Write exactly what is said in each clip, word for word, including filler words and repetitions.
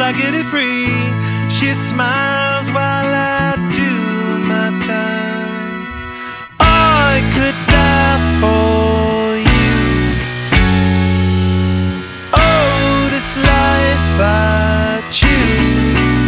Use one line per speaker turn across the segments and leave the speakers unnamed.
I get it free. She smiles while I do my time. I could die for you. Oh, this life I choose.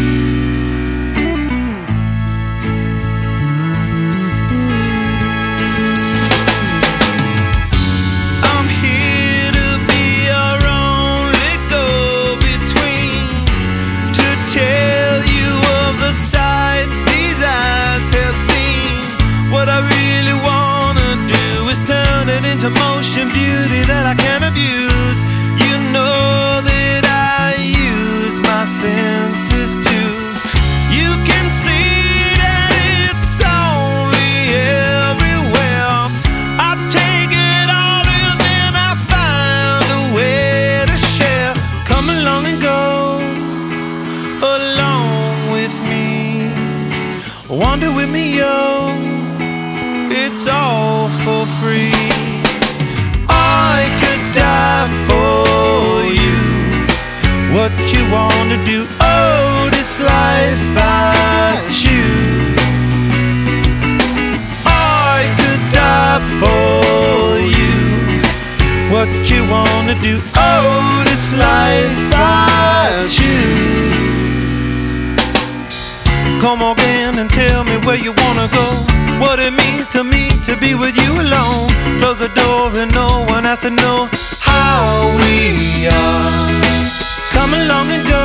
I'm here to be your only go-between, to tell you of the sights these eyes have seen. What I really wanna do is turn it into motion, beauty that I can abuse. You know that I use my senses too. You can see that it's only everywhere. I take it all in and I find a way to share. Come along and go along with me. Wander with me, yo. It's all for free. I could die for you. What you wanna do? Oh, this life I choose. I could die for you. What you wanna do? Oh, this life I choose. Come again and tell me where you wanna go. What it means to me to be with you alone. Close the door and no one has to know how we are. Come along and go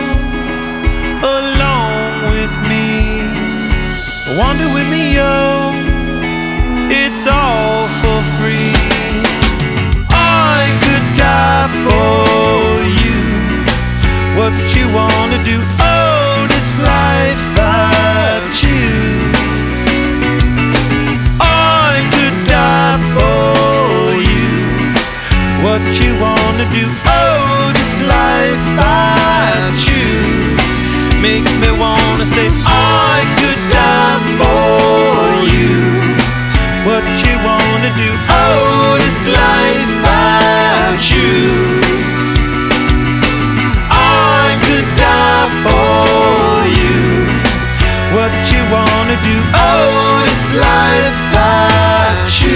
along with me. Wander with me, yo. It's all for free. I could die for you. What you wanna do? Oh, this life I choose. Die for you. What you wanna do? Oh, this life I choose. Make me wanna say I could die for you. What you wanna do? Oh, this life I choose. I could die for you. What you wanna do? Oh, this life I choose.